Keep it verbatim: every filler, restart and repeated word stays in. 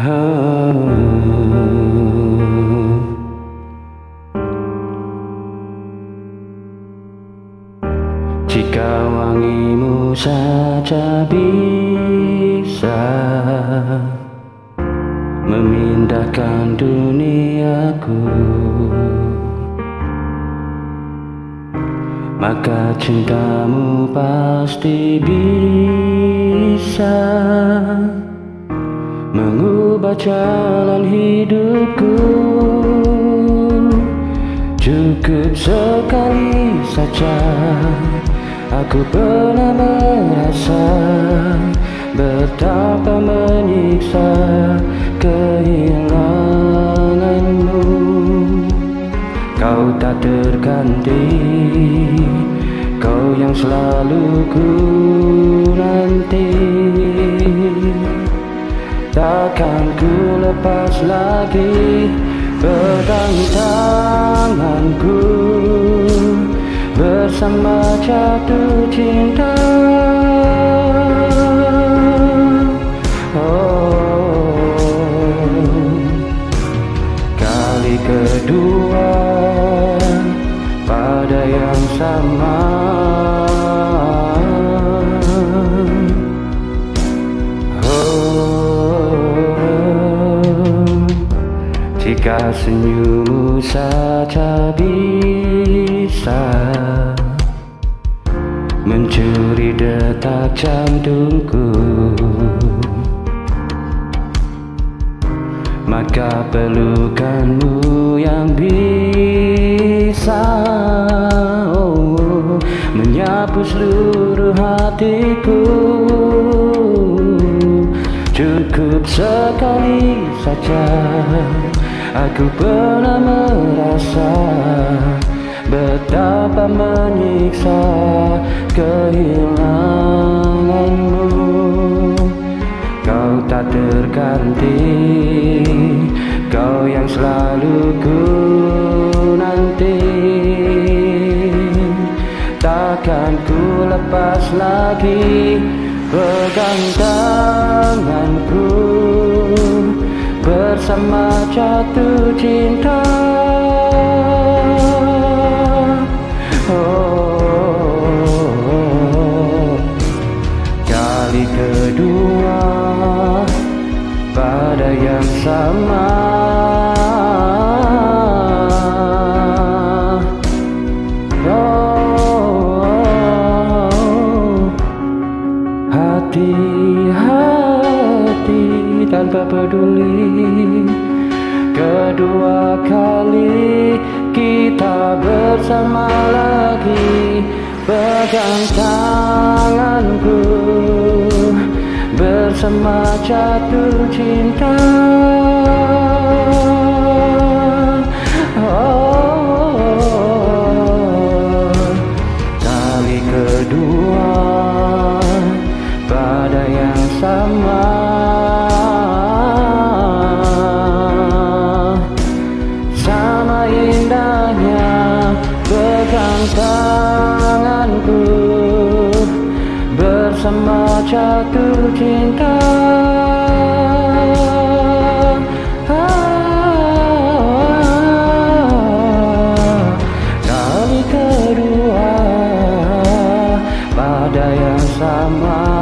Jika wangimu saja bisa memindahkan duniaku, maka cintamu pasti bisa mengubah jalan hidupku. Cukup sekali saja aku pernah merasa betapa menyiksa kehilanganmu. Kau tak terganti, kau yang selalu ku nanti. Takkan ku lepas lagi pegang tanganku bersama jatuh cinta. Oh, kali kedua pada yang sama. Jika senyummu saja bisa mencuri detak jantungku, maka pelukanmu yang bisa oh, menyapu seluruh hatiku. Cukup sekali saja aku pernah merasa betapa menyiksa kehilanganmu. Kau tak terganti, kau yang selalu ku nanti. Takkan ku lepas lagi pegang tanganku bersama jatuh cinta. Oh, kali kedua pada yang sama. Oh, hati-hati tanpa peduli, kedua kali kita bersama lagi. Pegang tanganku bersama jatuh cinta. Oh, kali kedua pada yang sama. Sama indahnya pegang tanganku bersama jatuh cinta. Kali kedua pada yang sama.